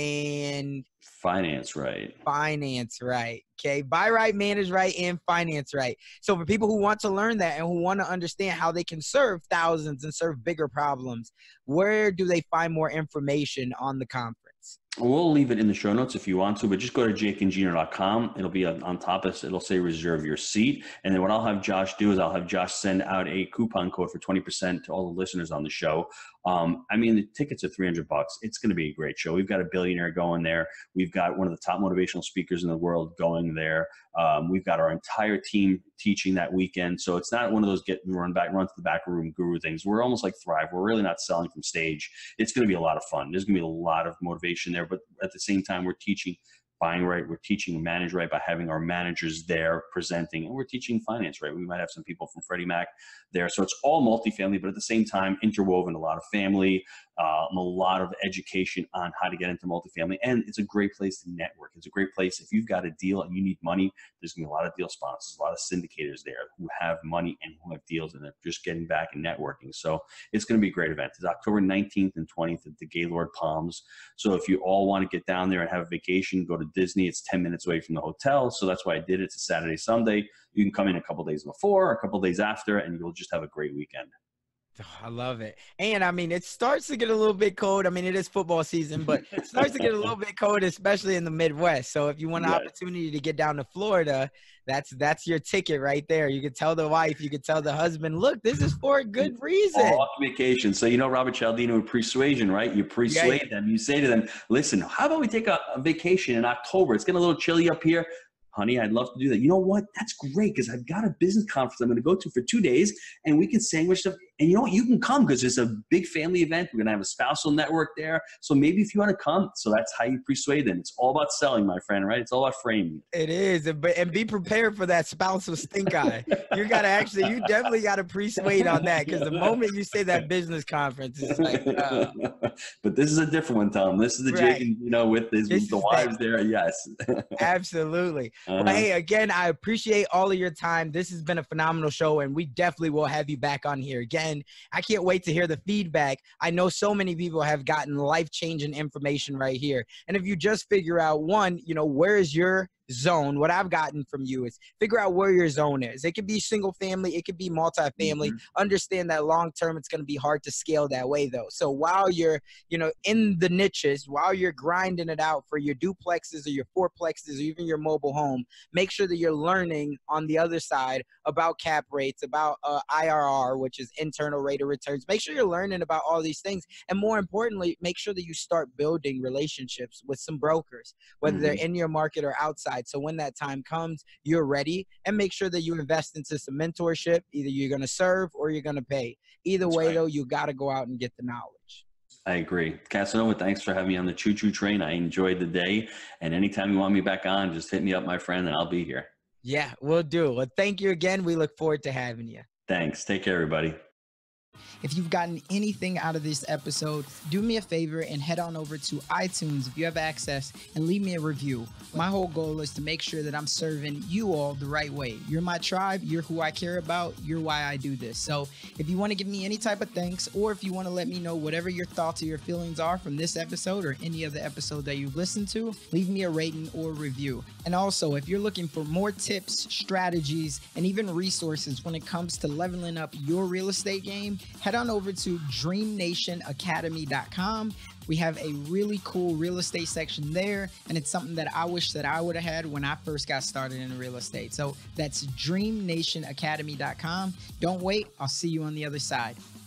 Speaker 1: and
Speaker 2: finance right.
Speaker 1: Finance right. Okay. Buy right, manage right, and finance right. So for people who want to learn that and who want to understand how they can serve thousands and serve bigger problems, where do they find more information on the conference?
Speaker 2: We'll leave it in the show notes if you want to, but just go to jake and gino dot com. It'll be on top of it. It'll say reserve your seat. And then what I'll have Josh do is I'll have Josh send out a coupon code for twenty percent to all the listeners on the show Um, I mean, the tickets are three hundred bucks. It's going to be a great show. We've got a billionaire going there. We've got one of the top motivational speakers in the world going there. Um, we've got our entire team teaching that weekend. So it's not one of those get run back, run to the back room guru things. We're almost like Thrive. We're really not selling from stage. It's going to be a lot of fun. There's going to be a lot of motivation there, but at the same time, we're teaching buying right, we're teaching manage right by having our managers there presenting, and we're teaching finance right. We might have some people from Freddie Mac there. So it's all multifamily, but at the same time, interwoven a lot of family, uh, a lot of education on how to get into multifamily. And it's a great place to network. It's a great place. If you've got a deal and you need money, there's going to be a lot of deal sponsors, a lot of syndicators there who have money and who have deals, and they're just getting back and networking. So it's going to be a great event. It's October nineteenth and twentieth at the Gaylord Palms. So if you all want to get down there and have a vacation, go to Disney. It's ten minutes away from the hotel. So that's why I did it. It's a Saturday, Sunday. You can come in a couple days before, a couple days after, and you'll just have a great weekend.
Speaker 1: Oh, I love it. And I mean, it starts to get a little bit cold. I mean, it is football season, but it starts to get a little bit cold, especially in the Midwest. So if you want an
Speaker 2: Yes.
Speaker 1: opportunity to get down to Florida, that's that's your ticket right there. You could tell the wife, you could tell the husband, look, this is for a good reason.
Speaker 2: All vacation. So you know Robert Cialdini with persuasion, right? You persuade
Speaker 1: Yeah.
Speaker 2: them. You say to them, listen, how about we take a, a vacation in October? It's getting a little chilly up here. Honey, I'd love to do that. You know what? That's great, because I've got a business conference I'm going to go to for two days, and we can sandwich stuff. And you know what? You can come because it's a big family event. We're going to have a spousal network there. So maybe if you want to come, so that's how you persuade them. It's all about selling, my friend, right? It's all about framing.
Speaker 1: It is, and but and be prepared for that spousal stink eye. You gotta actually, you definitely gotta persuade on that, because the moment you say that business conference, it's like, uh,
Speaker 2: but this is a different one, Tom. This is the
Speaker 1: Right.
Speaker 2: Jake, you know, with, his,
Speaker 1: This
Speaker 2: with the
Speaker 1: is
Speaker 2: wives there. Yes.
Speaker 1: absolutely.
Speaker 2: Uh-huh.
Speaker 1: Well, hey, again, I appreciate all of your time. This has been a phenomenal show, and we definitely will have you back on here again. I can't wait to hear the feedback. I know so many people have gotten life-changing information right here. And if you just figure out, one, you know, where is your zone? What I've gotten from you is figure out where your zone is. It could be single family, it could be multifamily.
Speaker 2: Mm-hmm.
Speaker 1: Understand that long term it's going to be hard to scale that way though. So while you're, you know, in the niches, while you're grinding it out for your duplexes or your fourplexes or even your mobile home, make sure that you're learning on the other side about cap rates, about uh, I R R, which is internal rate of returns. Make sure you're learning about all these things, and more importantly, make sure that you start building relationships with some brokers, whether
Speaker 2: Mm-hmm.
Speaker 1: they're in your market or outside. So when that time comes, you're ready, and make sure that you invest into some mentorship. Either you're going to serve or you're going to pay. Either
Speaker 2: That's
Speaker 1: way,
Speaker 2: right.
Speaker 1: though, you got to go out and get the knowledge.
Speaker 2: I agree. Casanova, thanks for having me on the Choo Choo Train. I enjoyed the day. And anytime you want me back on, just hit me up, my friend, and I'll be here.
Speaker 1: Yeah, we'll do. Well, thank you again. We look forward to having you.
Speaker 2: Thanks. Take care, everybody.
Speaker 1: If you've gotten anything out of this episode, do me a favor and head on over to iTunes if you have access and leave me a review. My whole goal is to make sure that I'm serving you all the right way. You're my tribe. You're who I care about. You're why I do this. So if you want to give me any type of thanks, or if you want to let me know whatever your thoughts or your feelings are from this episode or any other episode that you've listened to, leave me a rating or review. And also, if you're looking for more tips, strategies, and even resources when it comes to leveling up your real estate game, head on over to dream nation academy dot com. We have a really cool real estate section there, and it's something that I wish that I would have had when I first got started in real estate. So that's dream nation academy dot com. Don't wait. I'll see you on the other side.